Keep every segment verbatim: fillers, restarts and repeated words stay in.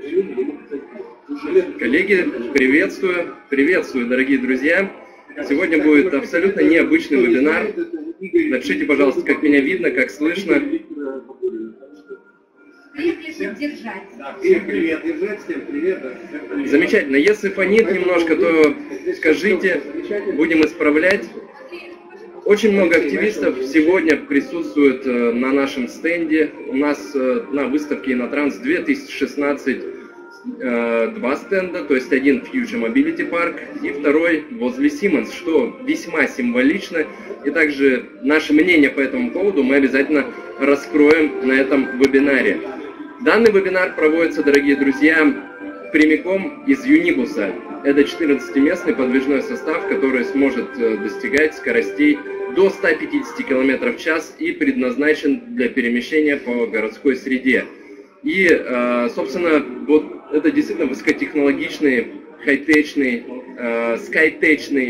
Коллеги, приветствую, приветствую, дорогие друзья. Сегодня будет абсолютно необычный вебинар. Напишите, пожалуйста, как меня видно, как слышно. Замечательно. Если фонит немножко, то скажите, будем исправлять. Очень много активистов сегодня присутствуют на нашем стенде. У нас на выставке InnoTrans две тысячи шестнадцать два стенда, то есть один в Future Mobility Park и второй возле Siemens, что весьма символично. И также наше мнение по этому поводу мы обязательно раскроем на этом вебинаре. Данный вебинар проводится, дорогие друзья, прямиком из Юнибуса. Это четырнадцатиместный подвижной состав, который сможет достигать скоростей до ста пятидесяти километров в час и предназначен для перемещения по городской среде. И, собственно, вот это действительно высокотехнологичный, хай-течный, скай-течный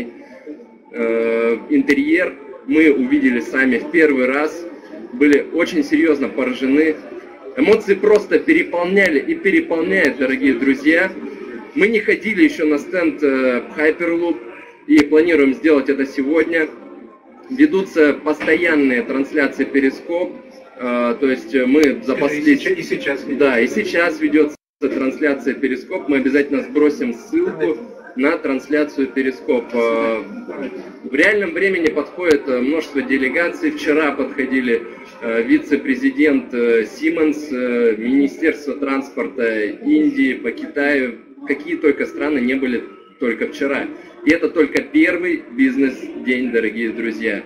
интерьер мы увидели сами в первый раз, были очень серьезно поражены. Эмоции просто переполняли и переполняют, дорогие друзья. Мы не ходили еще на стенд Hyperloop и планируем сделать это сегодня. Ведутся постоянные трансляции Перископ, то есть мы за последние... И сейчас ведется. Да, и сейчас ведется трансляция Перископ. Мы обязательно сбросим ссылку на трансляцию Перископ. В реальном времени подходит множество делегаций. Вчера подходили вице-президент Siemens, Министерство транспорта Индии, по Китаю. Какие только страны не были только вчера. И это только первый бизнес-день, дорогие друзья.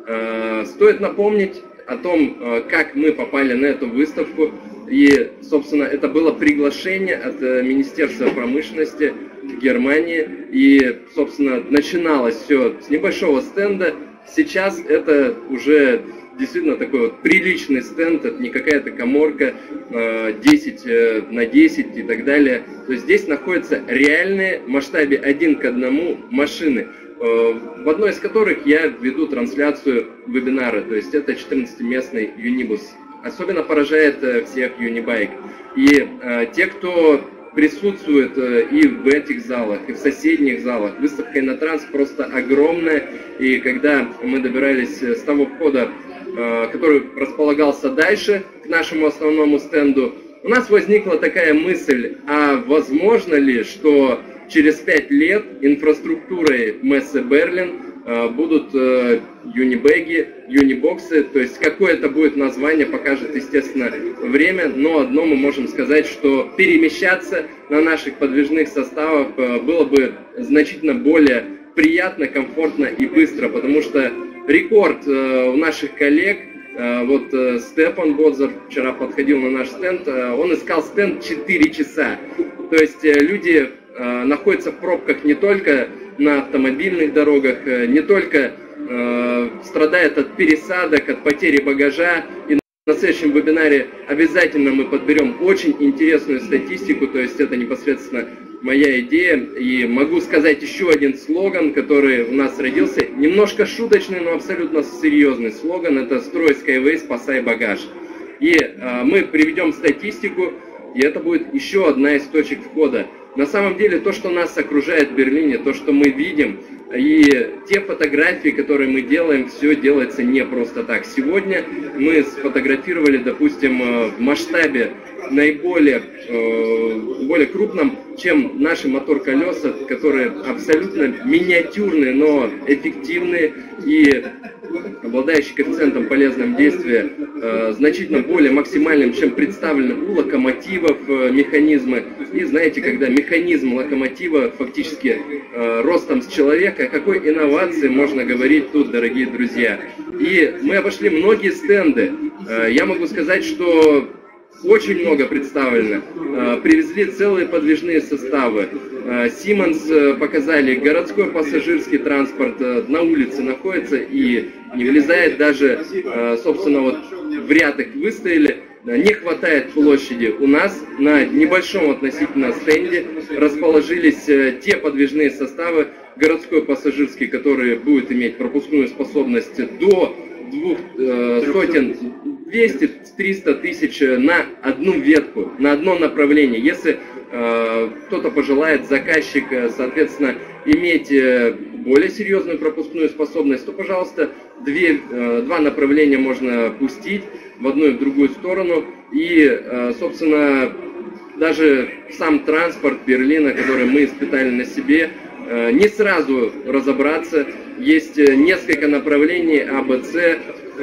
Стоит напомнить о том, как мы попали на эту выставку. И, собственно, это было приглашение от Министерства промышленности Германии. И, собственно, начиналось все с небольшого стенда. Сейчас это уже действительно такой вот приличный стенд, это не какая-то каморка десять на десять и так далее. То есть здесь находятся реальные в масштабе один к одному машины, в одной из которых я веду трансляцию вебинара. То есть это четырнадцатиместный Юнибус. Особенно поражает всех Юнибайк. И те, кто присутствует и в этих залах, и в соседних залах, выставка InnoTrans просто огромная. И когда мы добирались с того входа, который располагался дальше к нашему основному стенду, у нас возникла такая мысль, а возможно ли, что через пять лет инфраструктурой Мессе Берлин будут юнибэги, юнибоксы, то есть какое это будет название, покажет, естественно, время, но одно мы можем сказать, что перемещаться на наших подвижных составах было бы значительно более приятно, комфортно и быстро, потому что рекорд у наших коллег, вот Степан Бодзар вчера подходил на наш стенд, он искал стенд четыре часа, то есть люди находятся в пробках не только на автомобильных дорогах, не только э, страдают от пересадок, от потери багажа. И на следующем вебинаре обязательно мы подберем очень интересную статистику, то есть это непосредственно моя идея. И могу сказать еще один слоган, который у нас родился, немножко шуточный, но абсолютно серьезный слоган, это «Строй Skyway, спасай багаж». И э, мы приведем статистику, и это будет еще одна из точек входа. На самом деле, то, что нас окружает в Берлине, то, что мы видим, и те фотографии, которые мы делаем, все делается не просто так. Сегодня мы сфотографировали, допустим, в масштабе наиболее более крупном, чем наши мотор-колеса, которые абсолютно миниатюрные, но эффективные и обладающие коэффициентом полезного действия э, значительно более максимальным, чем представлены у локомотивов э, механизмы. И знаете, когда механизм локомотива фактически э, ростом с человека, о какой инновации можно говорить тут, дорогие друзья. И мы обошли многие стенды. Э, я могу сказать, что очень много представлено. Привезли целые подвижные составы. Siemens показали городской пассажирский транспорт, на улице находится и не влезает даже, собственно, вот в ряд их выставили. Не хватает площади. У нас на небольшом относительно стенде расположились те подвижные составы, городской пассажирский, который будет иметь пропускную способность до двух э, сотен, двести-триста тысяч на одну ветку, на одно направление. Если э, кто-то пожелает, заказчик, соответственно, иметь более серьезную пропускную способность, то, пожалуйста, две, э, два направления можно пустить в одну и в другую сторону. И, э, собственно, даже сам транспорт Берлина, который мы испытали на себе, э, не сразу разобраться. Есть несколько направлений А, Б, С,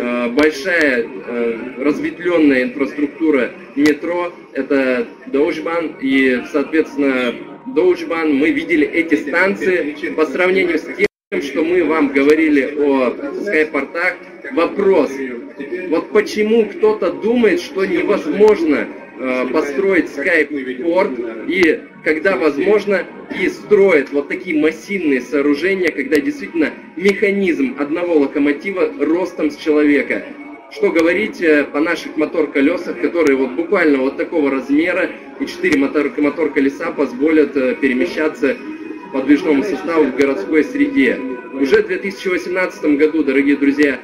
большая разветвленная инфраструктура метро, это Deutschbahn, и, соответственно, Deutschbahn, мы видели эти станции по сравнению с тем, что мы вам говорили о скайпортах. Вопрос, вот почему кто-то думает, что невозможно построить скайпорт, и когда возможно, и строят вот такие массивные сооружения, когда действительно механизм одного локомотива ростом с человека. Что говорить по наших мотор-колесах, которые вот буквально вот такого размера, и четыре мотор-колеса позволят перемещаться подвижному составу в городской среде. Уже в две тысячи восемнадцатом году, дорогие друзья,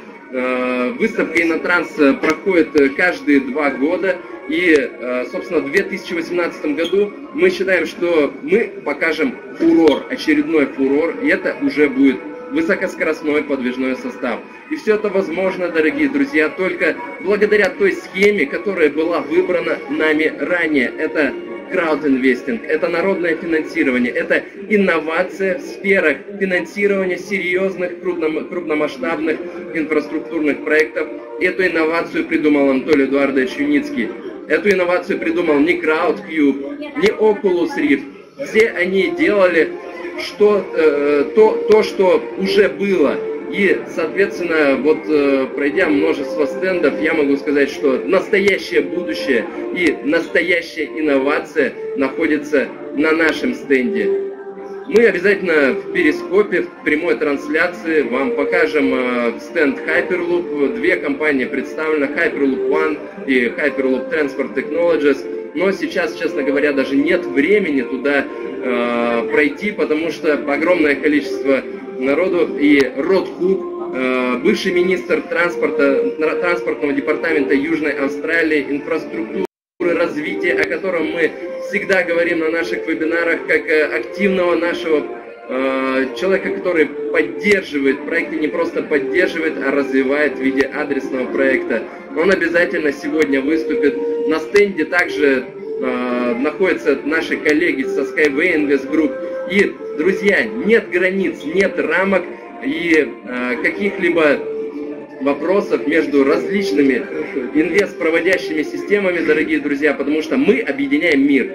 выставка Инотранс проходит каждые два года. И, собственно, в две тысячи восемнадцатом году мы считаем, что мы покажем фурор, очередной фурор, и это уже будет высокоскоростной подвижной состав. И все это возможно, дорогие друзья, только благодаря той схеме, которая была выбрана нами ранее. Это краудинвестинг, это народное финансирование, это инновация в сферах финансирования серьезных крупномасштабных инфраструктурных проектов. Эту инновацию придумал Анатолий Эдуардович Юницкий. Эту инновацию придумал не CrowdCube, не Oculus Rift. Все они делали что, э, то, то, что уже было. И, соответственно, вот э, пройдя множество стендов, я могу сказать, что настоящее будущее и настоящая инновация находится на нашем стенде. Мы обязательно в перископе, в прямой трансляции вам покажем э, стенд Hyperloop. Две компании представлены, Hyperloop One и Hyperloop Transport Technologies. Но сейчас, честно говоря, даже нет времени туда э, пройти, потому что огромное количество народу. И Род Хук, э, бывший министр транспорта, транспортного департамента Южной Австралии, инфраструктуры, развития, о котором мы всегда говорим на наших вебинарах, как активного нашего э, человека, который поддерживает проекты, не просто поддерживает, а развивает в виде адресного проекта. Он обязательно сегодня выступит. На стенде также э, находятся наши коллеги со Skyway Invest Group. И, друзья, нет границ, нет рамок и э, каких-либо вопросов между различными инвест-проводящими системами, дорогие друзья, потому что мы объединяем мир.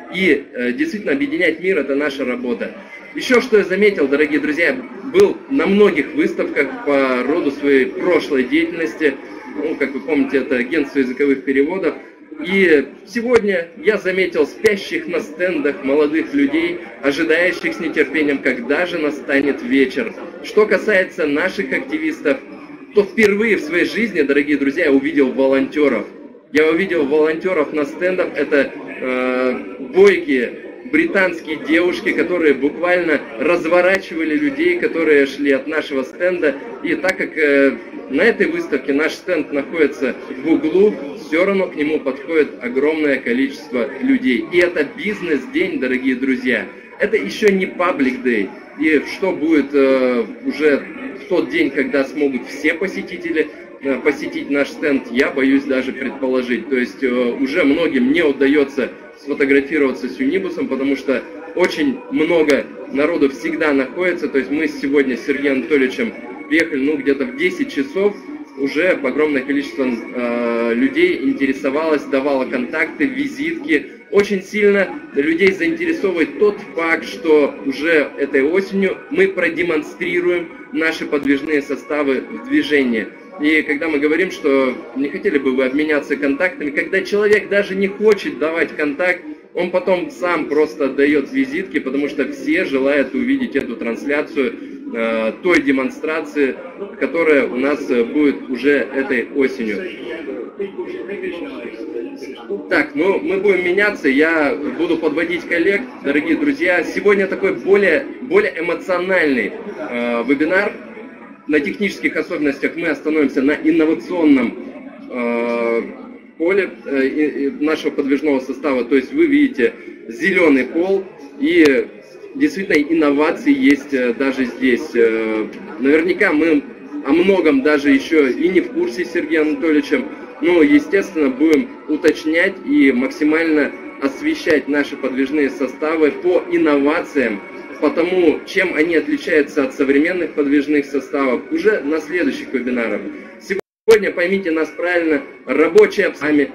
И э, действительно объединять мир — это наша работа. Еще что я заметил, дорогие друзья, был на многих выставках по роду своей прошлой деятельности. Ну, как вы помните, это агентство языковых переводов. И сегодня я заметил спящих на стендах молодых людей, ожидающих с нетерпением, когда же настанет вечер. Что касается наших активистов, то впервые в своей жизни, дорогие друзья, я увидел волонтеров. Я увидел волонтеров на стендах. Это э, бойкие британские девушки, которые буквально разворачивали людей, которые шли от нашего стенда. И так как э, на этой выставке наш стенд находится в углу, все равно к нему подходит огромное количество людей. И это бизнес-день, дорогие друзья. Это еще не Public Day. И что будет э, уже в тот день, когда смогут все посетители э, посетить наш стенд, я боюсь даже предположить. То есть э, уже многим не удается сфотографироваться с Юнибусом, потому что очень много народу всегда находится. То есть мы сегодня с Сергеем Анатольевичем приехали, ну, где-то в десять часов, уже огромное количество э, людей интересовалось, давало контакты, визитки. Очень сильно людей заинтересовывает тот факт, что уже этой осенью мы продемонстрируем наши подвижные составы в движении. И когда мы говорим, что не хотели бы вы обменяться контактами, когда человек даже не хочет давать контакт, он потом сам просто отдает визитки, потому что все желают увидеть эту трансляцию э, той демонстрации, которая у нас будет уже этой осенью. Так, ну мы будем меняться, я буду подводить коллег, дорогие друзья. Сегодня такой более, более эмоциональный э, вебинар. На технических особенностях мы остановимся на инновационном э, поле э, нашего подвижного состава. То есть вы видите зеленый пол, и действительно инновации есть даже здесь. Наверняка мы о многом даже еще и не в курсе с Сергеем Анатольевичем, но, естественно, будем уточнять и максимально освещать наши подвижные составы по инновациям, по тому, чем они отличаются от современных подвижных составов, уже на следующих вебинарах. Сегодня, поймите нас правильно, рабочие обсами.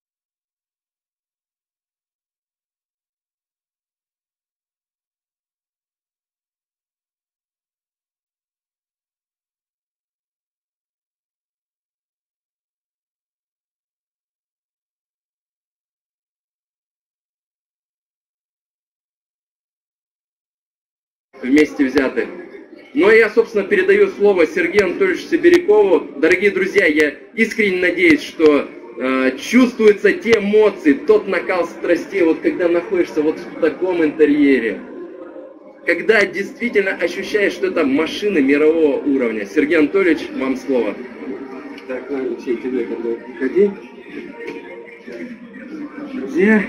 Вместе взяты. Но я, собственно, передаю слово Сергею Анатольевичу Сибирякову. Дорогие друзья, я искренне надеюсь, что э, чувствуются те эмоции, тот накал страстей, вот когда находишься вот в таком интерьере. Когда действительно ощущаешь, что это машины мирового уровня. Сергей Анатольевич, вам слово. Так, Алексей, тебе тогда приходи. Друзья,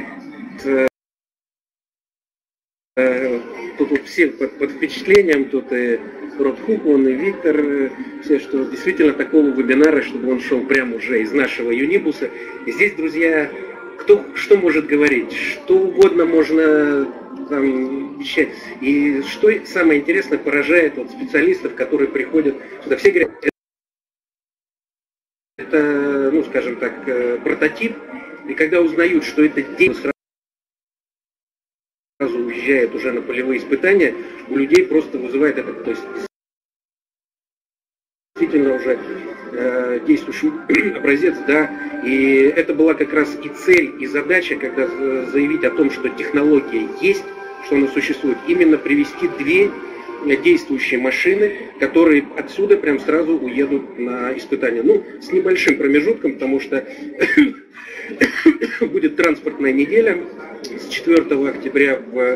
тут вот все под, под впечатлением, тут и Род Хукман, и Виктор, все, что действительно такого вебинара, чтобы он шел прямо уже из нашего Юнибуса. И здесь, друзья, кто что может говорить, что угодно можно там вещать. И что самое интересное, поражает вот специалистов, которые приходят сюда. Все говорят, это, ну, скажем так, прототип, и когда узнают, что это день, сразу уезжает уже на полевые испытания, у людей просто вызывает это, то есть действительно уже э, действующий образец, да, и это была как раз и цель, и задача, когда заявить о том, что технология есть, что она существует, именно привести две действующие машины, которые отсюда прям сразу уедут на испытания. Ну, с небольшим промежутком, потому что будет транспортная неделя с четвёртого октября в,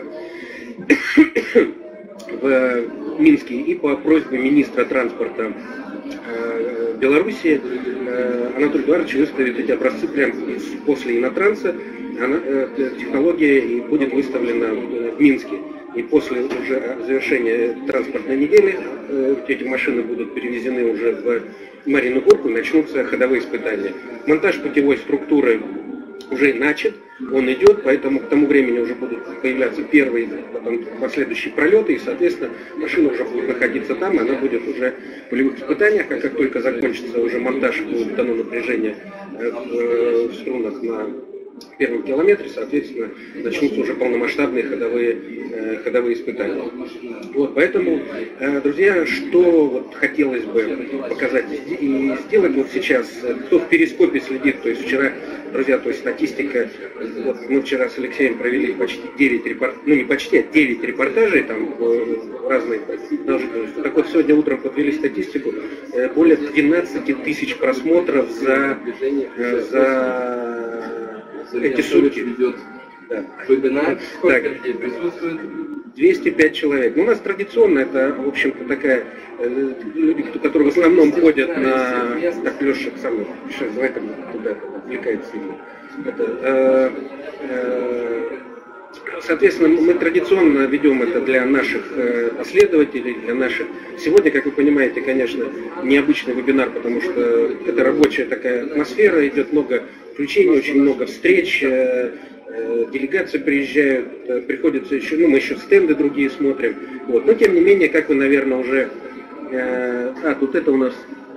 в Минске, и по просьбе министра транспорта э, Беларуси э, Анатолий Эдуардович выставит эти образцы прямо после инотранса. Она, э, технология и будет выставлена в Минске. И после уже завершения транспортной недели э, эти машины будут перевезены уже в Марьину Горку и начнутся ходовые испытания. Монтаж путевой структуры уже начат, он идет, поэтому к тому времени уже будут появляться первые, потом последующие пролеты, и, соответственно, машина уже будет находиться там, и она будет уже в полевых испытаниях, а как только закончится уже монтаж, будет дано напряжение в, в струнах на первом километре, соответственно, начнутся уже полномасштабные ходовые, э, ходовые испытания. Вот, поэтому, э, друзья, что вот хотелось бы показать и сделать вот сейчас, кто в перископе следит, то есть вчера, друзья, то есть статистика, вот мы вчера с Алексеем провели почти девять репортажей, ну не почти, а девять репортажей там в разные должности. Так вот, сегодня утром подвели статистику, э, более двенадцати тысяч просмотров за, э, за эти сутки. Да. Вебинар, сколько так, людей присутствует? двести пять человек. Ну, у нас традиционно это, в общем-то, такая, э, люди, которые в основном ходят на, так, Леша, сам, сейчас, давай там туда отвлекает сильно. Это, э, э, соответственно, мы традиционно ведем это для наших э, последователей, для наших. Сегодня, как вы понимаете, конечно, необычный вебинар, потому что это рабочая такая атмосфера, идет много включений, очень много встреч, э, э, делегации приезжают, э, приходится еще, ну, мы еще стенды другие смотрим. Вот. Но, тем не менее, как вы, наверное, уже... Э, а, тут это у нас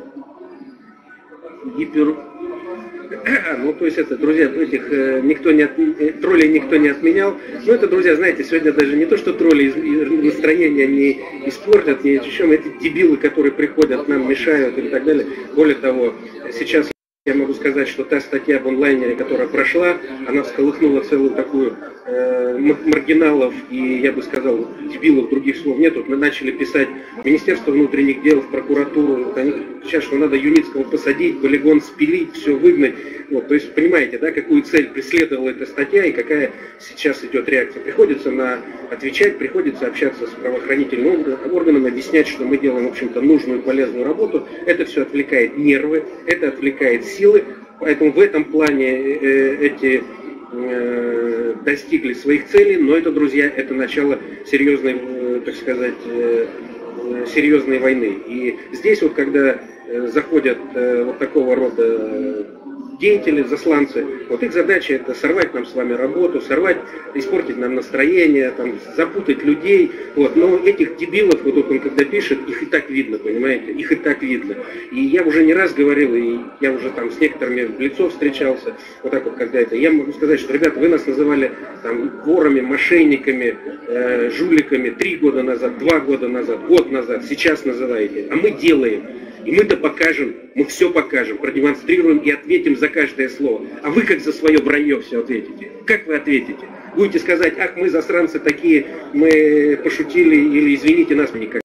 гипер... Ну, то есть это, друзья, этих э, никто не от... троллей никто не отменял. Ну, это, друзья, знаете, сегодня даже не то, что тролли из... настроение не испортят, ни чем, эти дебилы, которые приходят, нам мешают и так далее. Более того, сейчас я могу сказать, что та статья в онлайнере, которая прошла, она всколыхнула целую такую э, маргиналов и, я бы сказал, дебилов, других слов нету. Мы начали писать в Министерство внутренних дел, в прокуратуру, они сейчас, что надо Юницкого посадить, полигон спилить, все выгнать. Вот, то есть, понимаете, да, какую цель преследовала эта статья и какая сейчас идет реакция. Приходится на отвечать, приходится общаться с правоохранительными органами, объяснять, что мы делаем, в общем-то, нужную и полезную работу. Это все отвлекает нервы, это отвлекает силы, поэтому в этом плане э, эти э, достигли своих целей, но это, друзья, это начало серьезной, э, так сказать, э, серьезной войны. И здесь вот, когда э, заходят э, вот такого рода деятели, засланцы, вот их задача это сорвать нам с вами работу, сорвать, испортить нам настроение, там, запутать людей, вот, но этих дебилов, вот тут он когда пишет, их и так видно, понимаете, их и так видно. И я уже не раз говорил, и я уже там с некоторыми в лицо встречался, вот так вот, когда это, я могу сказать, что, ребята, вы нас называли там ворами, мошенниками, э, жуликами три года назад, два года назад, год назад, сейчас называете, а мы делаем. И мы-то покажем, мы все покажем, продемонстрируем и ответим за каждое слово. А вы как за свое вранье все ответите? Как вы ответите? Будете сказать, ах, мы засранцы такие, мы пошутили, или извините нас никак.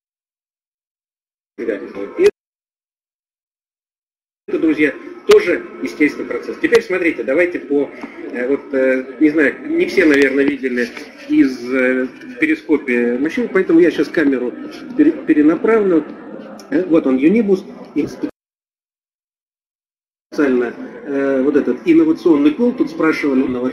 И это, друзья, тоже естественный процесс. Теперь смотрите, давайте по, вот, не знаю, не все, наверное, видели из перископе машин, поэтому я сейчас камеру перенаправлю. Вот он, Юнибус, и специально э, вот этот инновационный пол, тут спрашивали нового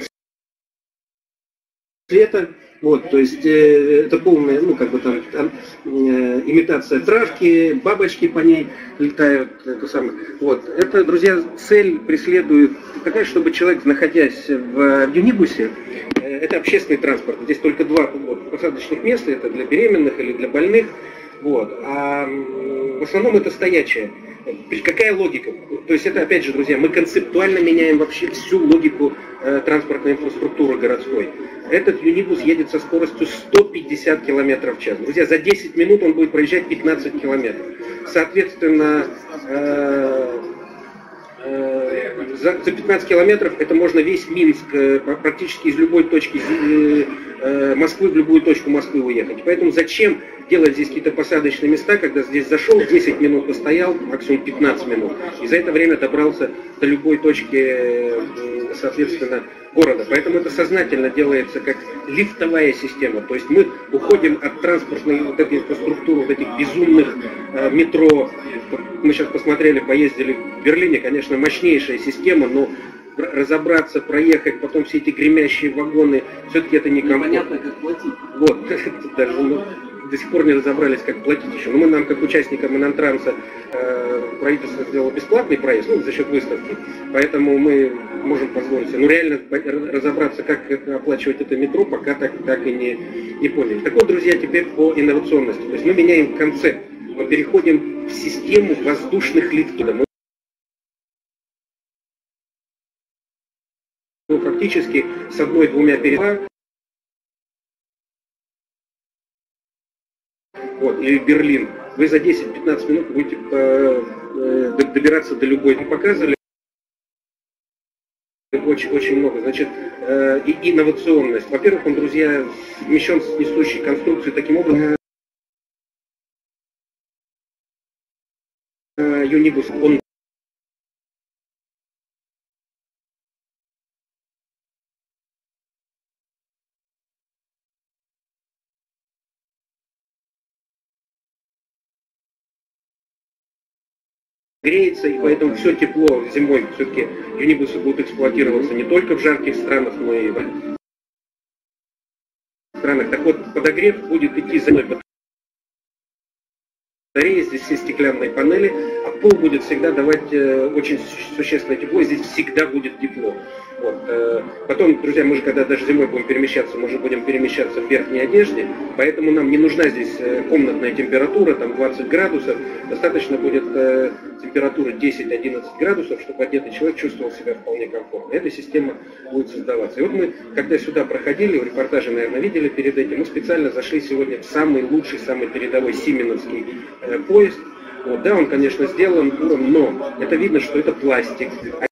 цвета, вот, то есть э, это полная, ну, как бы там, там э, имитация травки, бабочки по ней летают, это самое. Вот, это, друзья, цель преследует такая, чтобы человек, находясь в, в Юнибусе, э, это общественный транспорт, здесь только два вот, посадочных места, это для беременных или для больных. Вот. А в основном это стоячее. Какая логика? То есть это, опять же, друзья, мы концептуально меняем вообще всю логику э, транспортной инфраструктуры городской. Этот Юнибус едет со скоростью сто пятьдесят километров в час. Друзья, за десять минут он будет проезжать пятнадцать километров. Соответственно, э, э, за, за пятнадцать километров это можно весь Минск э, практически из любой точки э, э, Москвы в любую точку Москвы уехать. Поэтому зачем делать здесь какие-то посадочные места, когда здесь зашел, десять минут постоял, максимум пятнадцать минут, и за это время добрался до любой точки, соответственно, города. Поэтому это сознательно делается как лифтовая система. То есть мы уходим от транспортной вот этой инфраструктуры, вот этих безумных э, метро. Мы сейчас посмотрели, поездили в Берлине, конечно, мощнейшая система, но разобраться, проехать, потом все эти гремящие вагоны, все-таки это некомфортно. Непонятно, как платить. Вот, даже ну, до сих пор не разобрались, как платить еще. Но мы нам, как участникам Инантранса, э, правительство сделало бесплатный проезд, ну, за счет выставки. Поэтому мы можем позволить себе. Ну, реально разобраться, как это, оплачивать это метро, пока так, так и не, не поняли. Так вот, друзья, теперь по инновационности. То есть мы меняем концепт. Мы переходим в систему воздушных лифтов. Ну, фактически с одной-двумя переходами. Вот, или в Берлин, вы за десять-пятнадцать минут будете э, э, добираться до любой. Мы показывали очень, очень много. Значит, э, и инновационность. Во-первых, он, друзья, смещен с несущей конструкцией таким образом. Э, Юнибус, он греется, и поэтому все тепло зимой все-таки юнибусы будут эксплуатироваться не только в жарких странах, но и в странах. Так вот, подогрев будет идти за мной батареи, здесь все стеклянные панели, а пол будет всегда давать э, очень существенное тепло, и здесь всегда будет тепло. Вот. Э, потом, друзья, мы же когда даже зимой будем перемещаться, мы же будем перемещаться в верхней одежде, поэтому нам не нужна здесь э, комнатная температура, там двадцать градусов, достаточно будет э, температура десять-одиннадцать градусов, чтобы одетый человек чувствовал себя вполне комфортно. Эта система будет создаваться. И вот мы, когда сюда проходили, в репортаже, наверное, видели перед этим, мы специально зашли сегодня в самый лучший, самый передовой сименовский э, поезд. Вот, да, он, конечно, сделан буром, но это видно, что это пластик.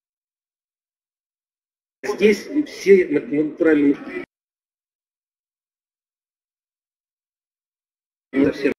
Здесь все натуральные совсем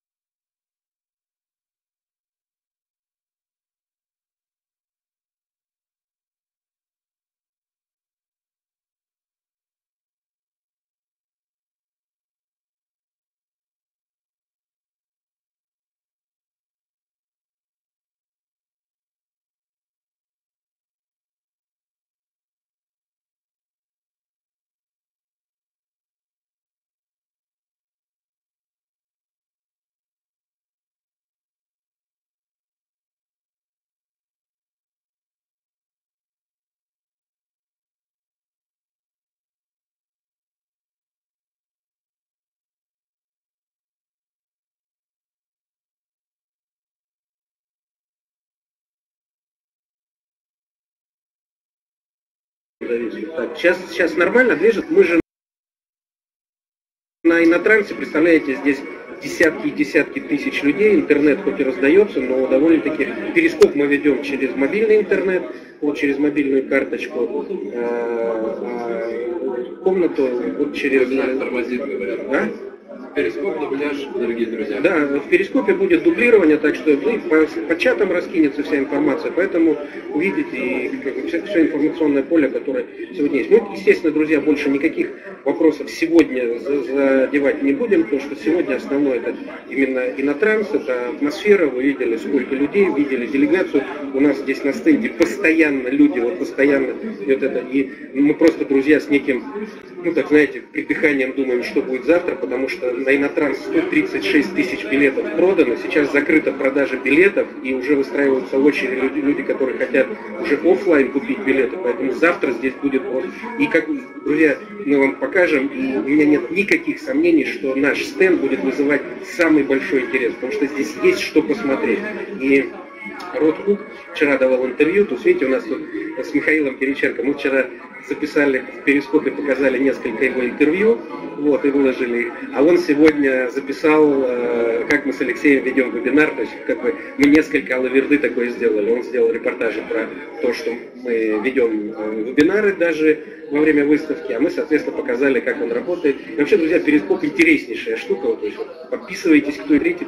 Так, сейчас, сейчас нормально движет. Мы же на Инотрансе, представляете, здесь десятки и десятки тысяч людей. Интернет хоть и раздается, но довольно-таки перископ мы ведем через мобильный интернет, вот через мобильную карточку. А комнату вот через... Тормозит, говорят. А? Перископ, дубляж, дорогие друзья. Да, в перископе будет дублирование, так что ну, по, по чатам раскинется вся информация, поэтому увидите и, как бы, все, все информационное поле, которое сегодня есть. Мы, естественно, друзья, больше никаких вопросов сегодня задевать не будем, потому что сегодня основное это именно Инотранс, это атмосфера, вы видели, сколько людей, видели делегацию, у нас здесь на стенде постоянно люди, вот постоянно вот это, и мы просто, друзья, с неким, ну так знаете, припиханием думаем, что будет завтра, потому что на Инотранс сто тридцать шесть тысяч билетов продано, сейчас закрыта продажа билетов, и уже выстраиваются очереди люди, люди, которые хотят уже офлайн купить билеты, поэтому завтра здесь будет вот. И как, друзья, мы вам покажем, и у меня нет никаких сомнений, что наш стенд будет вызывать самый большой интерес, потому что здесь есть что посмотреть. И Род Хук вчера давал интервью, тут видите, у нас тут с Михаилом Кириченко, мы вчера записали в перископе, показали несколько его интервью, вот, и выложили их. А он сегодня записал, э, как мы с Алексеем ведем вебинар, то есть как бы мы несколько алаверды такое сделали. Он сделал репортажи про то, что мы ведем э, вебинары даже во время выставки, а мы, соответственно, показали, как он работает. И вообще, друзья, перископ интереснейшая штука, вот, то есть подписывайтесь, кто верите,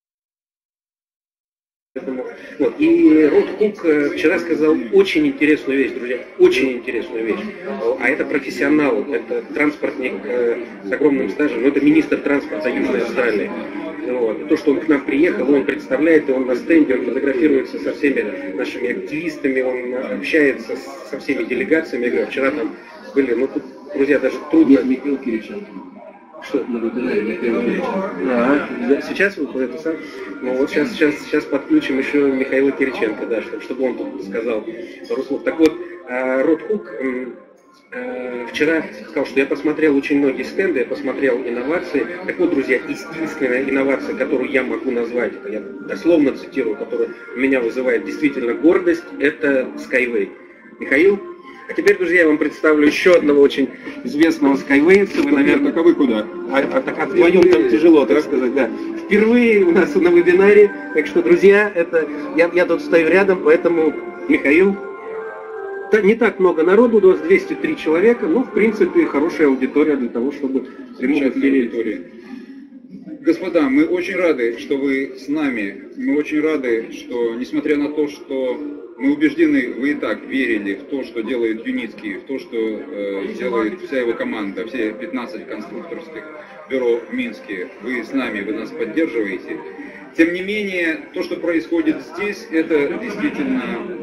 вот. И Род Хук вчера сказал очень интересную вещь, друзья, очень интересную вещь. А это профессионал, это транспортник э, с огромным стажем, но это министр транспорта Южной Австралии. Вот. То, что он к нам приехал, он представляет, он на стенде, он фотографируется со всеми нашими активистами, он общается со всеми делегациями. Я говорю, вчера там были, ну тут, друзья, даже трудно... Михаил Кириченко. Что? На вебинаре Михаил Кириченко. А, сейчас вы это сам? Ну вот сейчас, сейчас, сейчас подключим еще Михаила Кириченко, да, чтобы, чтобы он тут сказал пару слов. Так вот, Род Хук вчера сказал, что я посмотрел очень многие стенды, я посмотрел инновации. Так вот, друзья, единственная инновация, которую я могу назвать, это я дословно цитирую, которая меня вызывает действительно гордость, это Skyway. Михаил? А теперь, друзья, я вам представлю еще одного очень известного скайвейца. Вы, наверное, так а вы куда? А, а, а вдвоем там тяжело, так сказать, да. Впервые у нас на вебинаре, так что, друзья, это я, я тут стою рядом, поэтому, Михаил, не так много народу, у нас двести три человека, но, в принципе, хорошая аудитория для того, чтобы прямую аудиторию. Господа, мы очень рады, что вы с нами. Мы очень рады, что, несмотря на то, что мы убеждены, вы и так верили в то, что делает Юницкий, в то, что э, делает вся его команда, все пятнадцать конструкторских бюро в Минске. Вы с нами, вы нас поддерживаете. Тем не менее, то, что происходит здесь, это действительно,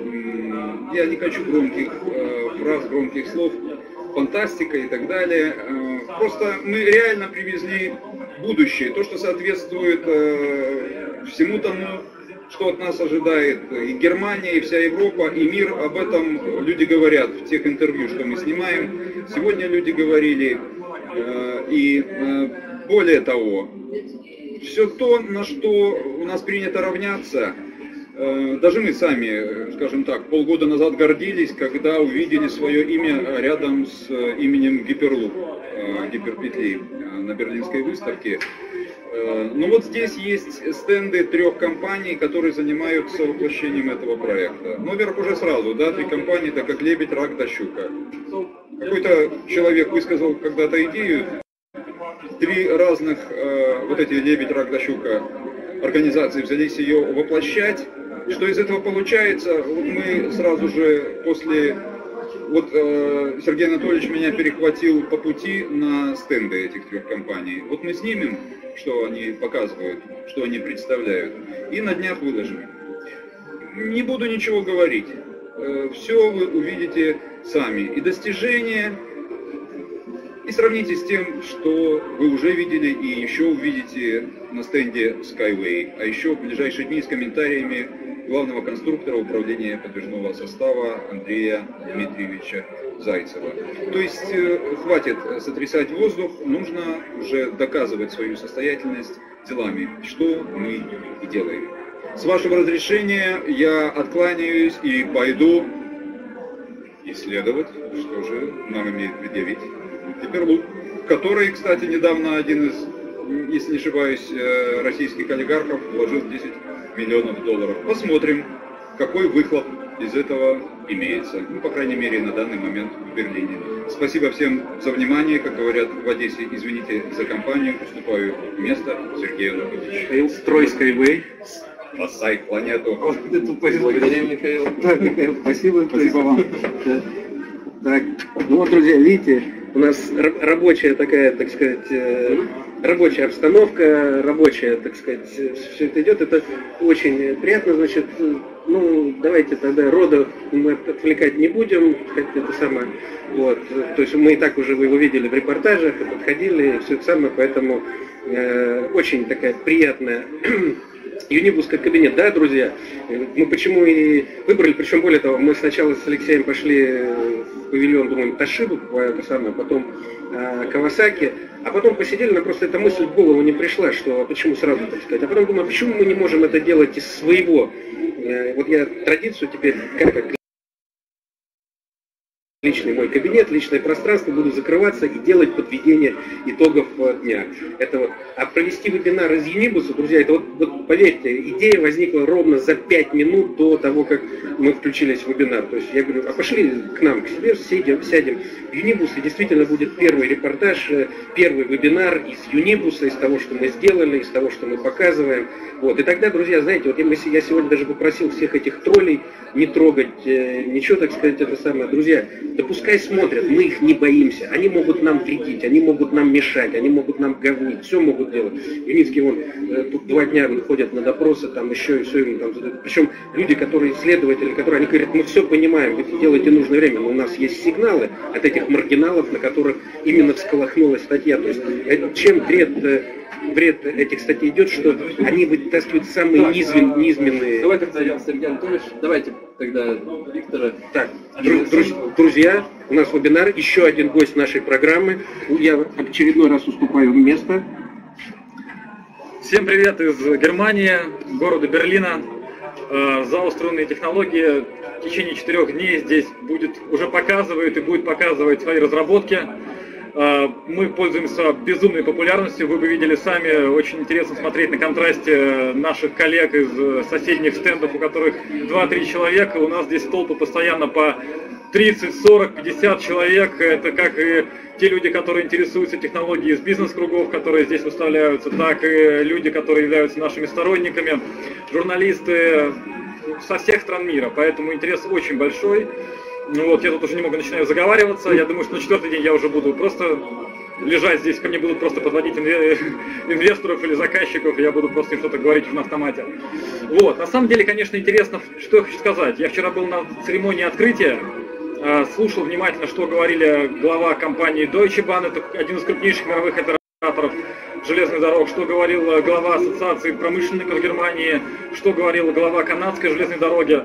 я не хочу громких э, фраз, громких слов, фантастика и так далее. Э, просто мы реально привезли будущее, то, что соответствует э, всему тому, что от нас ожидает и Германия, и вся Европа, и мир. Об этом люди говорят в тех интервью, что мы снимаем. Сегодня люди говорили, э, и э, более того, все то, на что у нас принято равняться, э, даже мы сами, скажем так, полгода назад гордились, когда увидели свое имя рядом с именем Гиперлуп, э, гиперпетли э, на Берлинской выставке. Ну вот здесь есть стенды трех компаний, которые занимаются воплощением этого проекта. Ну, во-первых, уже сразу, да, три компании, так как Лебедь, Рак да Щука. Какой-то человек высказал когда-то идею, три разных, э, вот эти Лебедь, Рак да Щука организации взялись ее воплощать. Что из этого получается? Вот мы сразу же после... Вот э, Сергей Анатольевич меня перехватил по пути на стенды этих трех компаний. Вот мы снимем, что они показывают, что они представляют, и на днях выложим. Не буду ничего говорить. Э, все вы увидите сами. И достижения, и сравните с тем, что вы уже видели и еще увидите на стенде Skyway. А еще в ближайшие дни с комментариями главного конструктора управления подвижного состава Андрея Дмитриевича Зайцева. То есть э, хватит сотрясать воздух, нужно уже доказывать свою состоятельность делами, что мы и делаем. С вашего разрешения я откланяюсь и пойду исследовать, что же нам имеет предъявить Гиперлук, который, кстати, недавно один из, если не ошибаюсь, российских олигархов вложил десять миллионов долларов. Посмотрим, какой выхлоп из этого имеется. Ну, по крайней мере, на данный момент в Берлине. Спасибо всем за внимание. Как говорят в Одессе, извините за компанию. Уступаю место Сергею Анатольевичу. Строй Skyway. Спасай планету. Благодаря, Михаил. Да, Михаил, спасибо. Спасибо вам. Так, ну вот, друзья, видите, у нас рабочая такая, так сказать, рабочая обстановка, рабочая, так сказать, все это идет. Это очень приятно, значит, ну, давайте тогда рода мы отвлекать не будем, это самое, вот, то есть мы и так уже вы его видели в репортажах, подходили, все это самое, поэтому э, очень такая приятная Юнибус как кабинет, да, друзья? Мы почему и выбрали, причем более того, мы сначала с Алексеем пошли в павильон, думаем, Тошибу, это самое, потом э, Кавасаки, а потом посидели, нам просто эта мысль в голову не пришла, что почему сразу, так сказать, а потом думаю, почему мы не можем это делать из своего, э, вот я традицию теперь, как, как личный мой кабинет, личное пространство, буду закрываться и делать подведение итогов дня. Это вот. А провести вебинар из Юнибуса, друзья, это вот, вот поверьте, идея возникла ровно за пять минут до того, как мы включились в вебинар. То есть я говорю, а пошли к нам, к себе, сядем, сядем в Юнибус, и действительно будет первый репортаж, первый вебинар из Юнибуса, из того, что мы сделали, из того, что мы показываем. Вот. И тогда, друзья, знаете, вот я сегодня даже попросил всех этих троллей не трогать, ничего, так сказать, это самое. Друзья, да пускай смотрят, мы их не боимся, они могут нам вредить, они могут нам мешать, они могут нам говнить, все могут делать. Юницкий, вон, тут два дня ходят на допросы, там еще и все ему там задают. Причем люди, которые исследователи, которые, они говорят, мы все понимаем, вы делаете нужное время, но у нас есть сигналы от этих маргиналов, на которых именно всколыхнулась статья. То есть чем вред, вред этих статей идет, что они вытаскивают самые низмен, низменные... Давай тогда я, Сергей Анатольевич, давайте тогда Виктора. Так, друз, друзья, у нас вебинар, еще один гость нашей программы. Я в очередной раз уступаю место. Всем привет из Германии, города Берлина. Зал «Струнные технологии» в течение четырех дней здесь будет, уже показывает и будет показывать свои разработки. Мы пользуемся безумной популярностью, вы бы видели сами, очень интересно смотреть на контрасте наших коллег из соседних стендов, у которых два-три человека, у нас здесь толпы постоянно по тридцать, сорок, пятьдесят человек, это как и те люди, которые интересуются технологией из бизнес-кругов, которые здесь выставляются, так и люди, которые являются нашими сторонниками, журналисты со всех стран мира, поэтому интерес очень большой. Ну вот, я тут уже немного начинаю заговариваться, я думаю, что на четвертый день я уже буду просто лежать здесь, ко мне будут просто подводить инвесторов или заказчиков, я буду просто им что-то говорить на автомате. Вот, на самом деле, конечно, интересно, что я хочу сказать. Я вчера был на церемонии открытия, слушал внимательно, что говорили глава компании Deutsche Bahn, это один из крупнейших мировых операторов железных дорог, что говорил глава Ассоциации промышленников Германии, что говорил глава канадской железной дороги.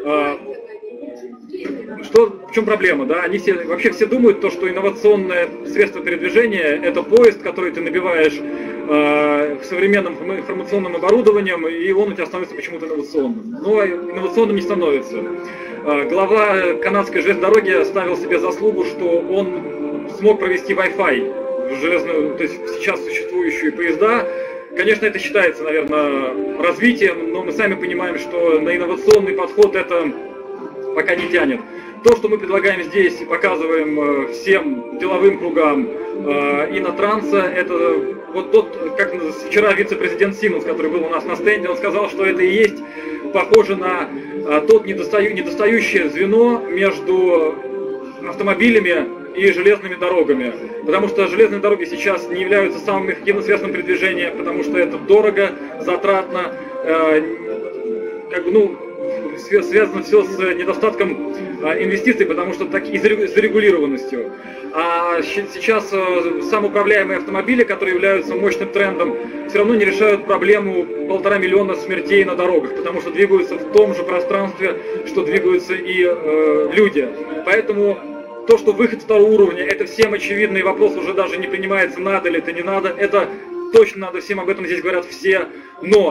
Что, в чем проблема, да? Они все, вообще все думают, то, что инновационное средство передвижения – это поезд, который ты набиваешь э, современным информационным оборудованием, и он у тебя становится почему-то инновационным. Но инновационным не становится. Э, глава канадской железной дороги ставил себе заслугу, что он смог провести Wi-Fi в железную, то есть сейчас существующие поезда. Конечно, это считается, наверное, развитием, но мы сами понимаем, что на инновационный подход это пока не тянет. То, что мы предлагаем здесь и показываем всем деловым кругам э, и на транса, это вот тот, как вчера вице-президент Siemens, который был у нас на стенде, он сказал, что это и есть похоже на э, тот недостаю, недостающее звено между автомобилями и железными дорогами. Потому что железные дороги сейчас не являются самым эффективным средством передвижения, потому что это дорого, затратно, э, как бы, ну, связано все с недостатком инвестиций, потому что так и с зарегулированностью. А сейчас самоуправляемые автомобили, которые являются мощным трендом, все равно не решают проблему полтора миллиона смертей на дорогах, потому что двигаются в том же пространстве, что двигаются и э, люди. Поэтому то, что выход второго уровня, это всем очевидный вопрос, уже даже не принимается, надо ли это, не надо. Это точно надо, всем об этом здесь говорят все. Но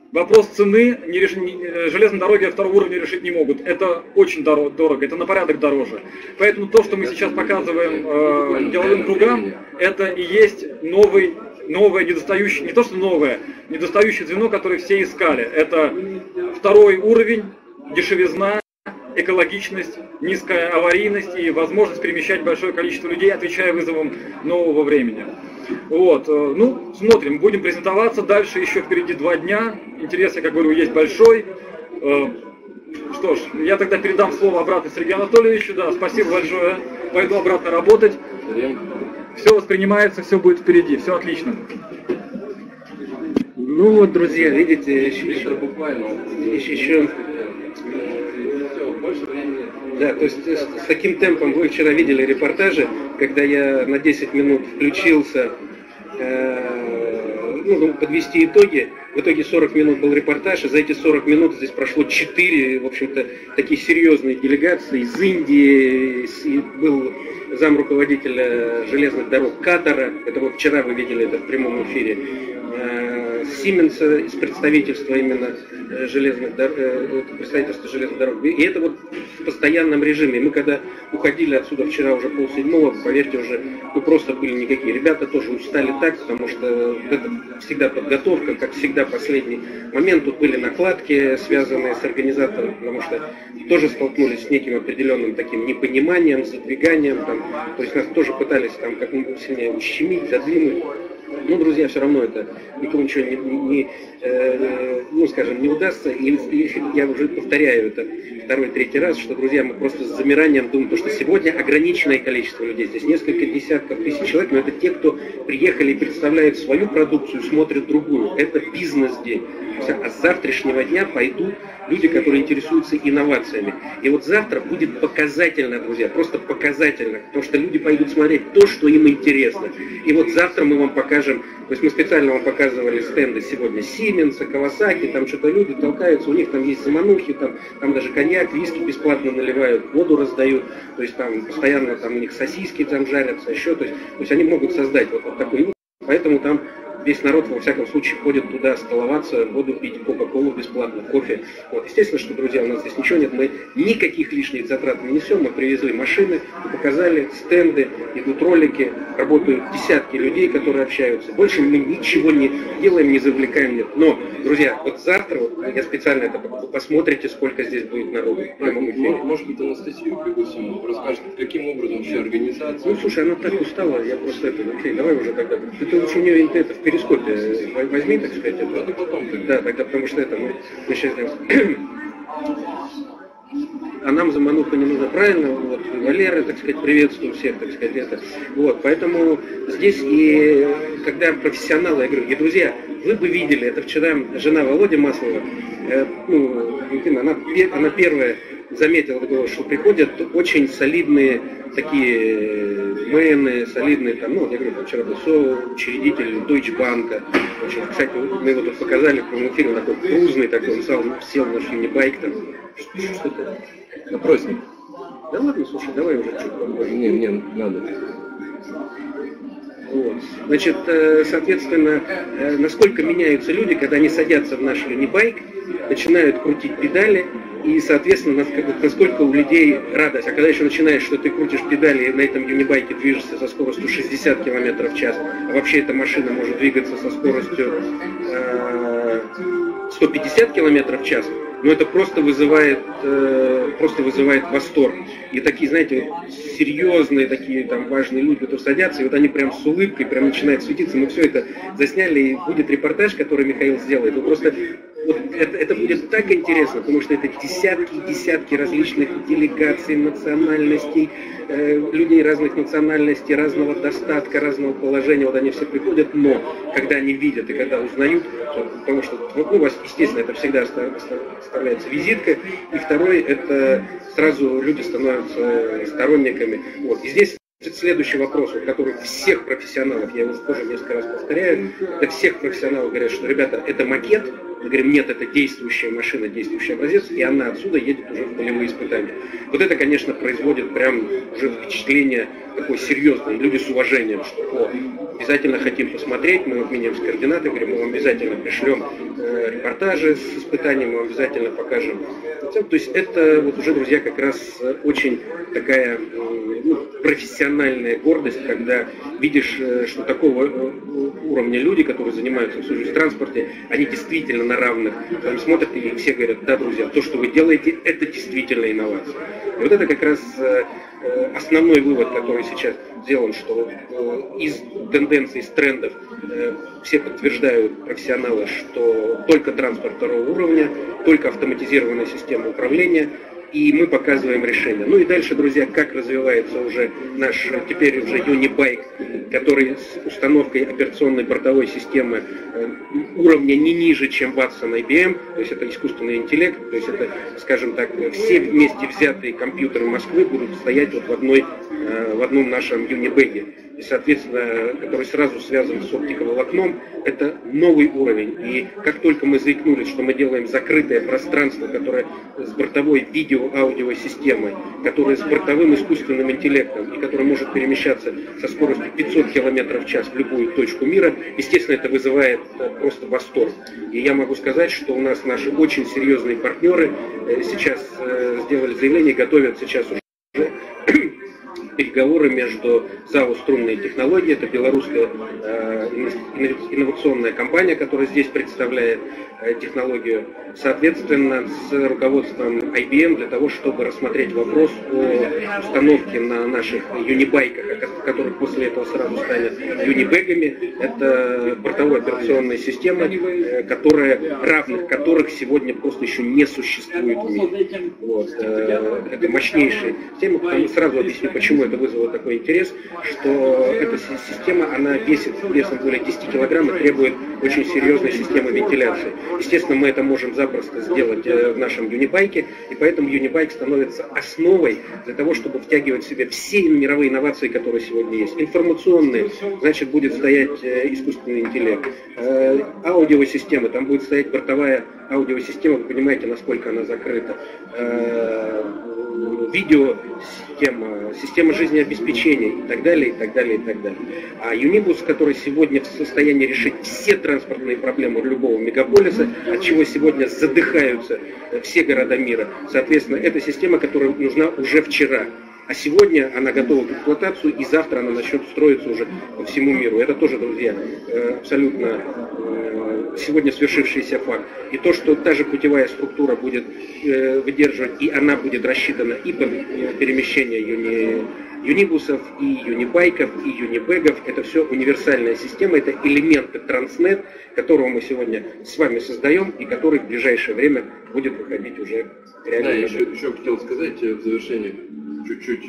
вопрос цены не реш... не... железные дороги второго уровня решить не могут. Это очень дорого, дорого, это на порядок дороже. Поэтому то, что мы сейчас показываем э, деловым кругам, это и есть новый, новое недостающее, не то что новое, недостающее звено, которое все искали. Это второй уровень, дешевизна, экологичность, низкая аварийность и возможность перемещать большое количество людей, отвечая вызовам нового времени. Вот, ну, смотрим, будем презентоваться, дальше еще впереди два дня, интерес, я как говорю, есть большой. Что ж, я тогда передам слово обратно Сергею Анатольевичу, да, спасибо большое, пойду обратно работать. Все воспринимается, все будет впереди, все отлично. Ну вот, друзья, видите, еще, еще, еще, еще да, то есть с, с таким темпом, вы вчера видели репортажи, когда я на десять минут включился, э, ну, подвести итоги, в итоге сорок минут был репортаж, и за эти сорок минут здесь прошло четыре, в общем-то, такие серьезные делегации из Индии, был зам руководителя железных дорог Катара, это вот вчера вы видели это в прямом эфире, Сименса из представительства именно железных дорог, представительства железных дорог. И это вот в постоянном режиме. Мы когда уходили отсюда вчера уже полседьмого, поверьте, уже мы просто были никакие. Ребята тоже устали так, потому что это всегда подготовка, как всегда последний момент. Тут были накладки, связанные с организатором, потому что тоже столкнулись с неким определенным таким непониманием, задвиганием. Там, то есть нас тоже пытались там как-нибудь сильнее ущемить, задвинуть. Ну, друзья, все равно это никому ничего не, не э, ну, скажем, не удастся. И, и я уже повторяю это второй, третий раз, что, друзья, мы просто с замиранием думаем, что сегодня ограниченное количество людей, здесь несколько десятков тысяч человек, но это те, кто приехали и представляют свою продукцию, смотрят другую. Это бизнес-день. А с завтрашнего дня пойдут люди, которые интересуются инновациями. И вот завтра будет показательно, друзья, просто показательно, потому что люди пойдут смотреть то, что им интересно. И вот завтра мы вам покажем, то есть мы специально вам показывали стенды сегодня Сименса, Кавасаки, там что-то люди толкаются, у них там есть заманухи, там, там даже коньяк, виски бесплатно наливают, воду раздают, то есть там постоянно там у них сосиски там жарятся, еще, то есть, то есть они могут создать вот, вот такой, поэтому там весь народ, во всяком случае, ходит туда столоваться, воду пить, кока-колу бесплатно, кофе. Вот. Естественно, что, друзья, у нас здесь ничего нет, мы никаких лишних затрат не несем, мы привезли машины, показали стенды, идут ролики, работают десятки людей, которые общаются. Больше мы ничего не делаем, не завлекаем, нет. Но, друзья, вот завтра, вот, я специально это вы посмотрите, сколько здесь будет народу. Может быть, Анастасию пригласим, расскажет, каким образом вообще организация. Ну, слушай, она так устала, я просто это, окей, давай уже тогда. Ты лучше у нее это в перископе возьми, так сказать, это. Потом ты. Да, тогда, потому что это мы, мы сейчас сделаем. А нам замануха не нужно, правильно? Вот Валера, так сказать, приветствую всех, так сказать, это. Вот, поэтому здесь и когда профессионалы, я говорю, и друзья, вы бы видели, это вчера жена Володи Маслова, э, ну, она, она первая заметила, что приходят очень солидные такие мэны, солидные там, ну, я говорю, вчера был соучредитель Deutsche Bank. Кстати, мы его тут показали в прямом эфире, он такой грузный такой, он сел, сел на юнибайк там. Что-то. Опросник. Да ладно, слушай, давай уже чуть-чуть. Не, не, надо. Вот. Значит, соответственно, насколько меняются люди, когда они садятся в наш юнибайк, начинают крутить педали, и, соответственно, насколько у людей радость. А когда еще начинаешь, что ты крутишь педали и на этом юнибайке движешься со скоростью шестьдесят километров в час, а вообще эта машина может двигаться со скоростью э, сто пятьдесят километров в час, но это просто вызывает, э, просто вызывает восторг. И такие, знаете, вот, серьезные, такие там важные люди, которые садятся, и вот они прям с улыбкой прям начинают светиться. Мы все это засняли, и будет репортаж, который Михаил сделает. Вот просто вот это, это будет так интересно, потому что это десятки и десятки различных делегаций, национальностей, э, людей разных национальностей, разного достатка, разного положения. Вот они все приходят, но когда они видят и когда узнают, то, потому что, ну, у вас, естественно, это всегда оставляется визитка, и второй, это сразу люди становятся сторонниками. Вот. И здесь следующий вопрос, который всех профессионалов, я его тоже несколько раз повторяю, это всех профессионалов говорят, что, ребята, это макет, мы говорим, нет, это действующая машина, действующий образец, и она отсюда едет уже в полевые испытания. Вот это, конечно, производит прям уже впечатление такое серьезное, и люди с уважением, что о, обязательно хотим посмотреть, мы обменяемся координаты, говорим, мы вам обязательно пришлем э, репортажи с испытанием мы обязательно покажем. То есть это вот уже, друзья, как раз очень такая ну, профессиональная гордость, когда видишь, что такого уровня люди, которые занимаются всю жизнь в транспорте, они действительно на равных. Там смотрят и все говорят: да, друзья, то, что вы делаете, это действительно инновация. И вот это как раз основной вывод, который сейчас сделан, что из тенденций, из трендов все подтверждают профессионалы, что только транспорт второго уровня, только автоматизированная система управления, и мы показываем решение. Ну и дальше, друзья, как развивается уже наш теперь уже Unibike, который с установкой операционной бортовой системы уровня не ниже, чем Watson ай би эм, то есть это искусственный интеллект, то есть это, скажем так, все вместе взятые компьютеры Москвы будут стоять вот в одной, в одном нашем Unibike. И, соответственно, который сразу связан с оптиковолокном, это новый уровень. И как только мы заикнулись, что мы делаем закрытое пространство, которое с бортовой видео-аудиовой системой, которое с бортовым искусственным интеллектом и которое может перемещаться со скоростью пятьсот километров в час в любую точку мира, естественно, это вызывает просто восторг. И я могу сказать, что у нас наши очень серьезные партнеры сейчас сделали заявление, готовят сейчас уже переговоры между ЗАО «Струнные технологии», это белорусская э, инновационная компания, которая здесь представляет э, технологию, соответственно, с руководством ай би эм для того, чтобы рассмотреть вопрос о установке на наших юнибайках, которых после этого сразу станут юнибэгами. Это бортовые операционные системы, э, которые, равных которых сегодня просто еще не существует в мире. Вот, э, это мощнейшая система. Сразу объясню, почему это вызвало такой интерес, что эта система, она весит весом более десяти килограмм и требует очень серьезной системы вентиляции. Естественно, мы это можем запросто сделать в нашем юнибайке, и поэтому юнибайк становится основой для того, чтобы втягивать в себя все мировые инновации, которые сегодня есть. Информационные, значит, будет стоять искусственный интеллект. Аудиосистемы, там будет стоять бортовая аудиосистема, вы понимаете, насколько она закрыта. Видеосистема, система жизнеобеспечения и так далее, и так далее, и так далее. А Юнибус, который сегодня в состоянии решить все транспортные проблемы любого мегаполиса, от чего сегодня задыхаются все города мира, соответственно, это система, которая нужна уже вчера. А сегодня она готова к эксплуатации, и завтра она начнет строиться уже по всему миру. Это тоже, друзья, абсолютно сегодня свершившийся факт. И то, что та же путевая структура будет выдерживать, и она будет рассчитана и под перемещение юни, юнибусов, и юнибайков, и юнибэгов, это все универсальная система, это элементы Транснет, которого мы сегодня с вами создаем, и который в ближайшее время будет выходить уже реально. Да, я еще, еще хотел сказать в завершении чуть-чуть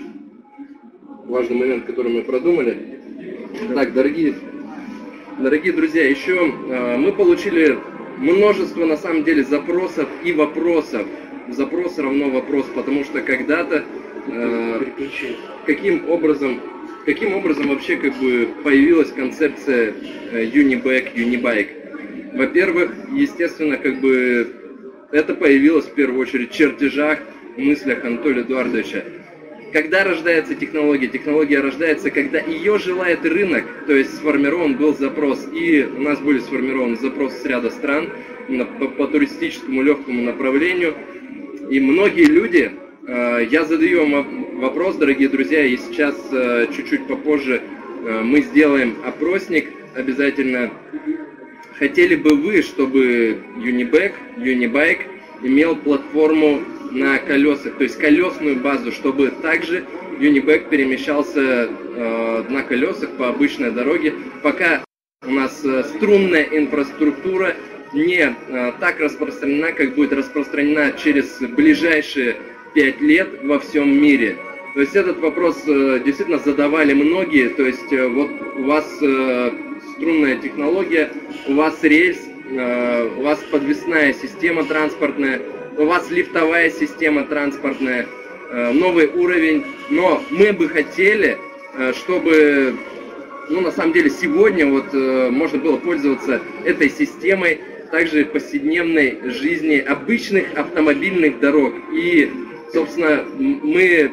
важный момент, который мы продумали. Так, дорогие, дорогие друзья, еще э, мы получили множество, на самом деле, запросов и вопросов. Запрос равно вопрос, потому что когда-то э, каким образом, каким образом вообще как бы появилась концепция э, Unibag, Unibike? Во-первых, естественно, как бы это появилось в первую очередь в чертежах, мыслях Анатолия Эдуардовича. Когда рождается технология? Технология рождается, когда ее желает рынок, то есть сформирован был запрос. И у нас были сформированы запросы с ряда стран по, по туристическому легкому направлению. И многие люди, э, я задаю вам вопрос, дорогие друзья, и сейчас э, чуть-чуть попозже э, мы сделаем опросник обязательно. Хотели бы вы, чтобы Unibag, Unibike имел платформу на колесах, то есть колесную базу, чтобы также Unibag перемещался э, на колесах по обычной дороге, пока у нас э, струнная инфраструктура не э, так распространена, как будет распространена через ближайшие пять лет во всем мире. То есть этот вопрос э, действительно задавали многие, то есть э, вот у вас э, струнная технология, у вас рельс, э, у вас подвесная система транспортная, у вас лифтовая система транспортная, э, новый уровень, но мы бы хотели, э, чтобы, ну, на самом деле, сегодня вот э, можно было пользоваться этой системой также в повседневной жизни обычных автомобильных дорог. И, собственно, мы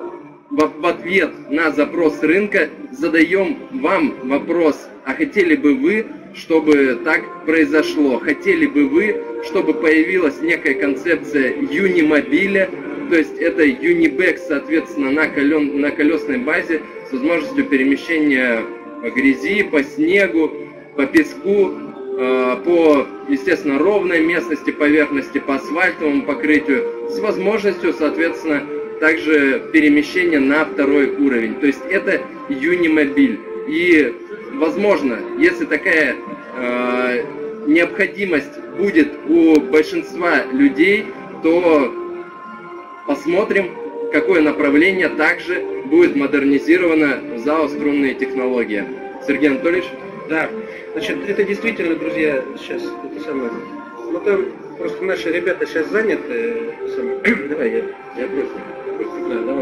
в, в ответ на запрос рынка задаем вам вопрос, а хотели бы вы, чтобы так произошло? Хотели бы вы, чтобы появилась некая концепция юнимобиля, то есть это юнибэк, соответственно, на, колен, на колесной базе с возможностью перемещения по грязи, по снегу, по песку, э, по, естественно, ровной местности, поверхности, по асфальтовому покрытию, с возможностью, соответственно, также перемещения на второй уровень. То есть это юнимобиль. И, возможно, если такая э, необходимость будет у большинства людей, то посмотрим, какое направление также будет модернизировано в ЗАО «Струнные технологии». Сергей Анатольевич? Да, значит, это действительно, друзья, сейчас это самое, ну там просто наши ребята сейчас заняты, самое, давай, я, я просто, да, давай,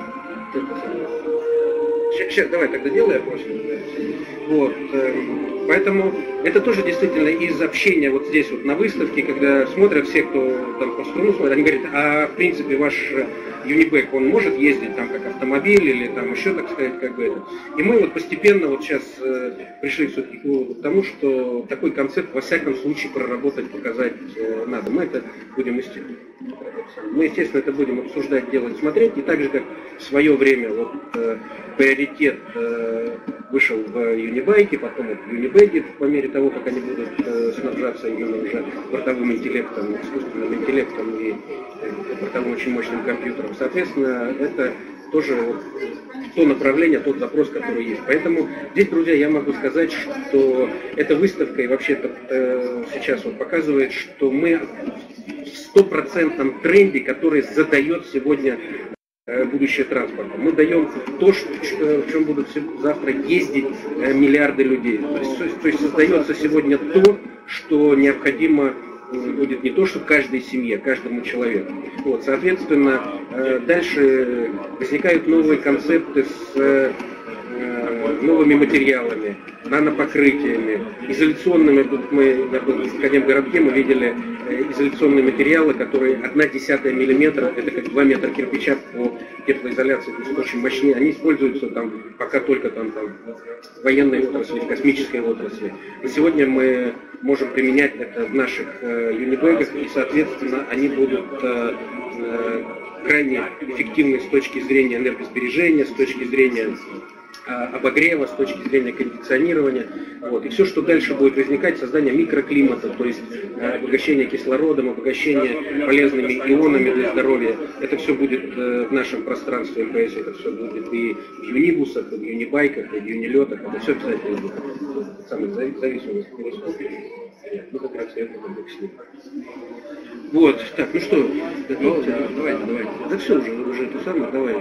сейчас, сейчас, давай тогда делай, я просто, вот, э, поэтому это тоже действительно из общения вот здесь вот на выставке, когда смотрят все, кто там по струну смотрит, они говорят, а в принципе ваш юнибэк, он может ездить там как автомобиль или там еще, так сказать, как бы это. И мы вот постепенно вот сейчас э, пришли все-таки к тому, что такой концепт во всяком случае проработать, показать э, надо. Мы это будем естественно, мы, естественно, это будем обсуждать, делать, смотреть. И так же, как в свое время вот э, приоритет э, вышел в юнибайке, потом вот в юнибэге, по мере того, как они будут э, снабжаться именно уже бортовым интеллектом, искусственным интеллектом и бортовым очень мощным компьютером. Соответственно, это тоже вот то направление, тот запрос, который есть. Поэтому здесь, друзья, я могу сказать, что эта выставка и вообще-то э, сейчас вот показывает, что мы в стопроцентном тренде, который задает сегодня э, будущее транспорта. Мы даем то, что, в чем будут завтра ездить э, миллиарды людей. То есть, то есть создается сегодня то, что необходимо будет не то, что каждой семье, каждому человеку. Вот, соответственно, дальше возникают новые концепты с новыми материалами, нанопокрытиями, изоляционными. Мы на Академгородке мы видели изоляционные материалы, которые одна десятая миллиметра, это как два метра кирпича по теплоизоляции, то есть очень мощные. Они используются там пока только там, там в военной отрасли, в космической отрасли. Но сегодня мы можем применять это в наших э, юнибэгах, и, соответственно, они будут э, э, крайне эффективны с точки зрения энергосбережения, с точки зрения обогрева, с точки зрения кондиционирования. Вот. И все, что дальше будет возникать, создание микроклимата, то есть обогащение кислородом, обогащение полезными ионами для здоровья, это все будет в нашем пространстве МПС, это все будет и в юнибусах, и в юнибайках, и в юнилетах, это все обязательно будет. Самый зависимый перископ. Ну, как раз это будет с ним. Вот, так, ну что, ну, давайте, давайте. Да все уже, уже это самое, давай.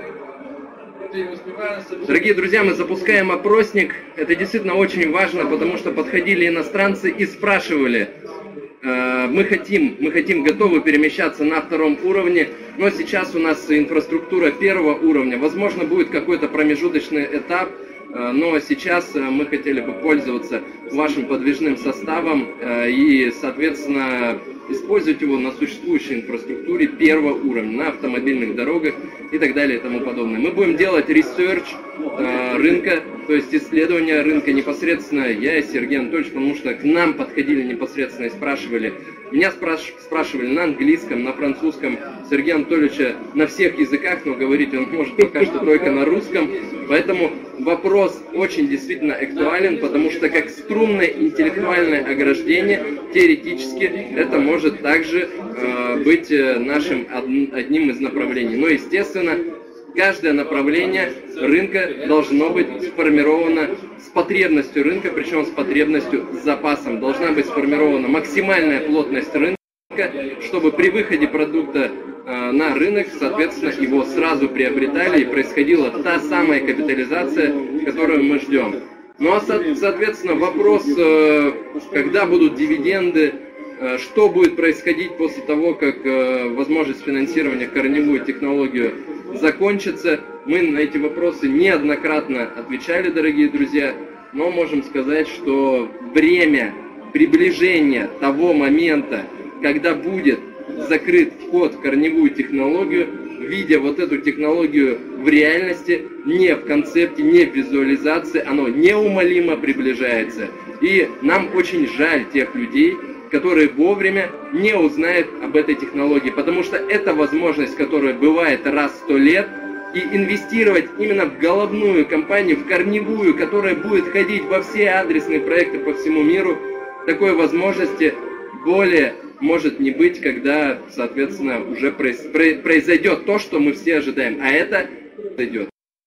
Дорогие друзья, мы запускаем опросник. Это действительно очень важно, потому что подходили иностранцы и спрашивали, э, мы хотим, мы хотим, готовы перемещаться на втором уровне, но сейчас у нас инфраструктура первого уровня. Возможно, будет какой-то промежуточный этап, э, но сейчас мы хотели бы пользоваться вашим подвижным составом э, и, соответственно, использовать его на существующей инфраструктуре первого уровня, на автомобильных дорогах и так далее и тому подобное. Мы будем делать ресерч э, рынка, то есть исследование рынка непосредственно я и Сергей Анатольевич, потому что к нам подходили непосредственно и спрашивали. Меня спраш- спрашивали на английском, на французском, Сергея Анатольевича на всех языках, но говорить он может пока что только на русском. Поэтому вопрос очень действительно актуален, потому что как струнное интеллектуальное ограждение, теоретически это может также э, быть нашим од- одним из направлений. Но, естественно, каждое направление рынка должно быть сформировано с потребностью рынка, причем с потребностью, с запасом. Должна быть сформирована максимальная плотность рынка, чтобы при выходе продукта э, на рынок, соответственно, его сразу приобретали и происходила та самая капитализация, которую мы ждем. Ну а, со- соответственно, вопрос, э, когда будут дивиденды, э, что будет происходить после того, как э, возможность финансирования корневую технологию закончится. Мы на эти вопросы неоднократно отвечали, дорогие друзья, но можем сказать, что время приближения того момента, когда будет закрыт вход в корневую технологию, видя вот эту технологию в реальности, не в концепте, не в визуализации, оно неумолимо приближается. И нам очень жаль тех людей, которые вовремя не узнают об этой технологии, потому что это возможность, которая бывает раз в сто лет, и инвестировать именно в головную компанию, в корневую, которая будет ходить во все адресные проекты по всему миру, такой возможности более может не быть, когда, соответственно, уже произойдет то, что мы все ожидаем, а это произойдет.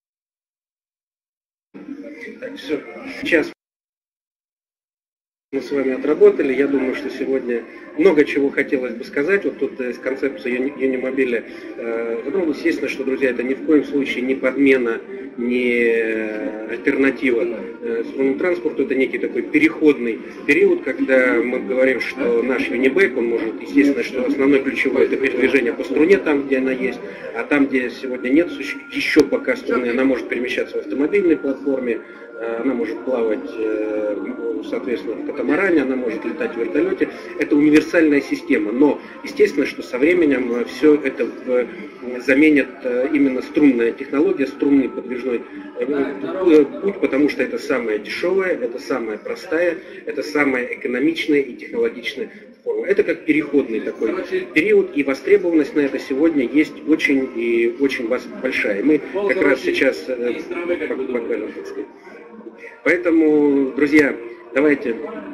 Так, все. Сейчас мы с вами отработали. Я думаю, что сегодня много чего хотелось бы сказать. Вот тут из концепции Юнимобиля э, затронулось. Естественно, что, друзья, это ни в коем случае не подмена, не альтернатива э, струнному транспорту. Это некий такой переходный период, когда мы говорим, что наш Юнибэк, он может, естественно, что основное ключевое это передвижение по струне там, где она есть, а там, где сегодня нет еще пока струны, она может перемещаться в автомобильной платформе, она может плавать, соответственно, в катамаране, она может летать в вертолете. Это универсальная система, но естественно, что со временем все это заменит именно струнная технология, струнный подвижной путь, потому что это самая дешевая, это самая простая, это самая экономичная и технологичная форма. Это как переходный такой период, и востребованность на это сегодня есть очень и очень большая. Мы как раз сейчас покажем, так сказать. Поэтому, друзья, давайте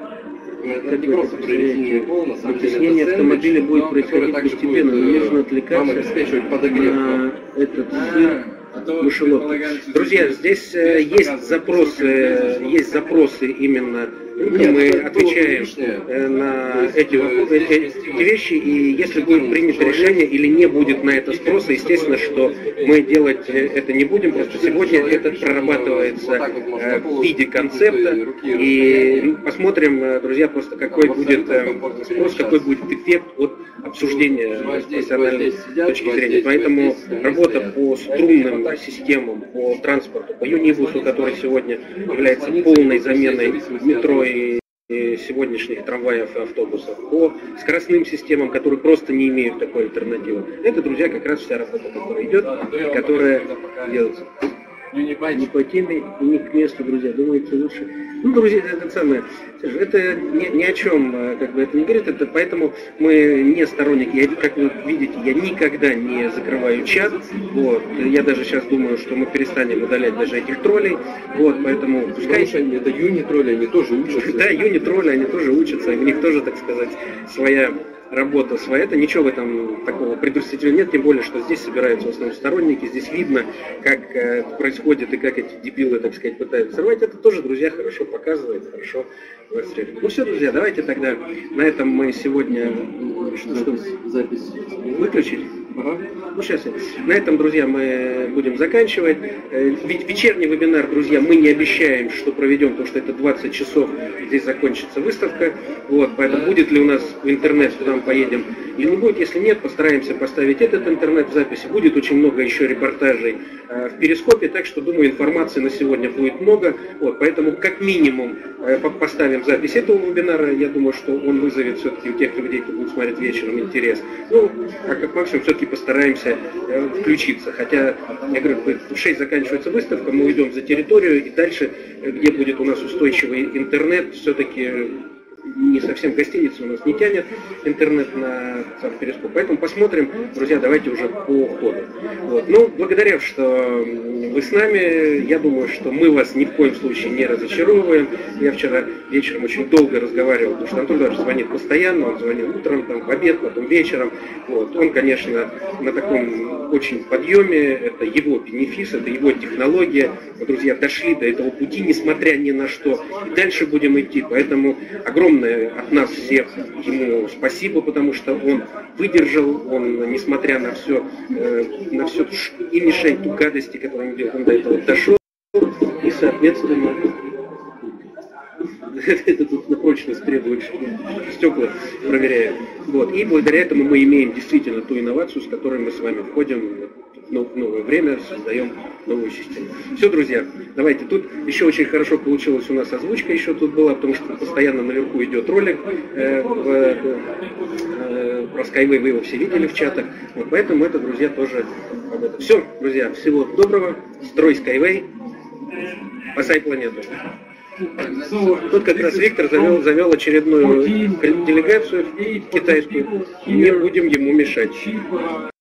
вытеснение автомобиля будет происходить постепенно, не нужно отвлекаться на этот сыр мышеловки. Друзья, здесь есть запросы, есть запросы именно, мы отвечаем на эти, эти вещи, и если будет принято решение или не будет на это спроса, естественно, что мы делать это не будем, просто сегодня это прорабатывается в виде концепта, и посмотрим, друзья, просто какой будет спрос, какой будет эффект от обсуждения с профессиональной точки зрения. Поэтому работа по струнным системам, по транспорту, по Юнибусу, который сегодня является полной заменой метро и сегодняшних трамваев и автобусов, по скоростным системам, которые просто не имеют такой альтернативы. Это, друзья, как раз вся работа, которая идет, которая делается. Не по теме и не к месту, друзья. Думаете, лучше. Ну, друзья, это самое. Это ни, ни о чем, как бы это не говорит. Это поэтому мы не сторонники. Я, как вы видите, я никогда не закрываю чат. Вот. Я даже сейчас думаю, что мы перестанем удалять даже этих троллей. Вот, поэтому пускай. Они, это юни-тролли, они тоже учатся. Да, юни-тролли, они тоже учатся. У них тоже, так сказать, своя работа своя, это ничего в этом такого предусмотрительного нет, тем более, что здесь собираются в основном сторонники, здесь видно, как э, происходит и как эти дебилы, так сказать, пытаются сорвать. Это тоже, друзья, хорошо показывает, хорошо демонстрирует. Ну все, друзья, давайте тогда на этом мы сегодня что, что, запись выключить. Ага. Ну сейчас, на этом, друзья, мы будем заканчивать. Ведь вечерний вебинар, друзья, мы не обещаем, что проведем, потому что это двадцать часов, здесь закончится выставка. Вот, поэтому будет ли у нас интернет, куда мы поедем или не будет. Если нет, постараемся поставить этот интернет в записи. Будет очень много еще репортажей э, в Перископе, так что, думаю, информации на сегодня будет много. Вот, поэтому как минимум э, поставим запись этого вебинара. Я думаю, что он вызовет все-таки у тех людей, кто будет смотреть вечером, интерес. Ну, а как максимум все-таки постараемся э, включиться. Хотя, я говорю, в шесть заканчивается выставка, мы уйдем за территорию, и дальше, где будет у нас устойчивый интернет, все-таки не совсем гостиница у нас не тянет интернет на сам Перископ. Поэтому посмотрим, друзья, давайте уже по ходу. Вот. Ну, благодаря, что вы с нами, я думаю, что мы вас ни в коем случае не разочаровываем. Я вчера вечером очень долго разговаривал, потому что Антон Эдуардович звонит постоянно, он звонил утром, там, в обед, потом вечером. Вот. Он, конечно, на таком очень подъеме, это его бенефис, это его технология. Мы, друзья, дошли до этого пути, несмотря ни на что. И дальше будем идти, поэтому огромное от нас всех ему спасибо, потому что он выдержал, он, несмотря на все, э, на все и мешать ту гадости, которую он делал, он до этого дошел, и, соответственно, это тут на прочность требует, стекла проверяем. Вот. И благодаря этому мы имеем действительно ту инновацию, с которой мы с вами входим в новое время, создаем новую систему. Все, друзья, Давайте, тут еще очень хорошо получилась у нас озвучка, еще тут была, потому что постоянно наверху идет ролик э, в, э, про Skyway, вы его все видели в чатах, вот, поэтому это, друзья, тоже об этом. Все, друзья, всего доброго, строй Skyway, спасай планету. Тут как раз Виктор завел, завел очередную делегацию китайскую, не будем ему мешать.